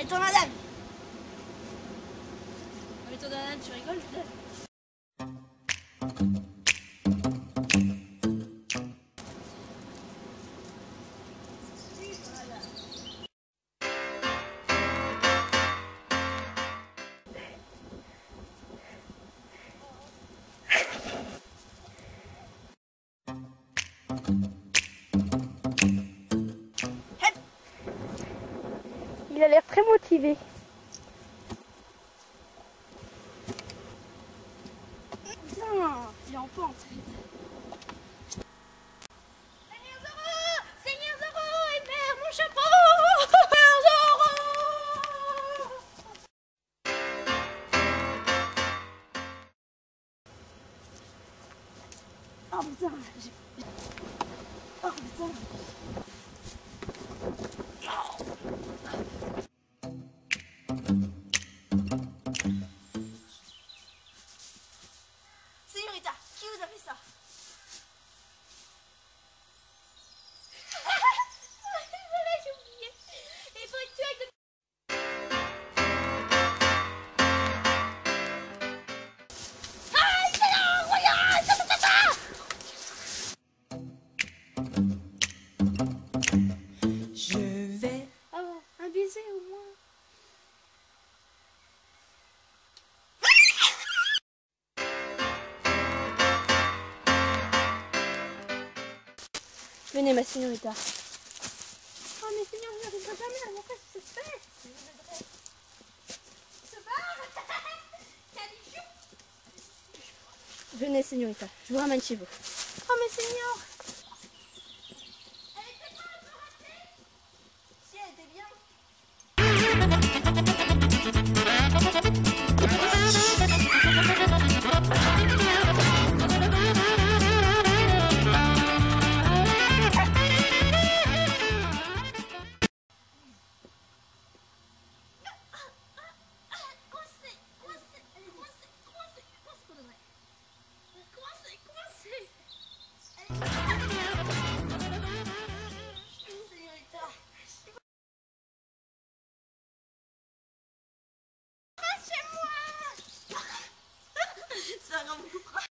Allez, toi, madame. Allez, toi, madame, tu rigoles? Il a l'air très motivé. Putain, il est en pente. Seigneur Zoro, Hébert, mon chapeau. Seigneur Zoro. Oh putain, oh putain. Señorita, qui vous a fait ça? Voilà, j'ai oublié. Il faut que tu ailles. Je vais. Oh, un baiser au moins. Venez, ma señorita. Oh, mais Seigneur, je n'arriverai jamais à montrer ce que c'est. Se barre. Calichou. Venez, señorita. Je vous ramène chez vous. Oh, mais Seigneur. Si, elle était bien. C'est pas grave.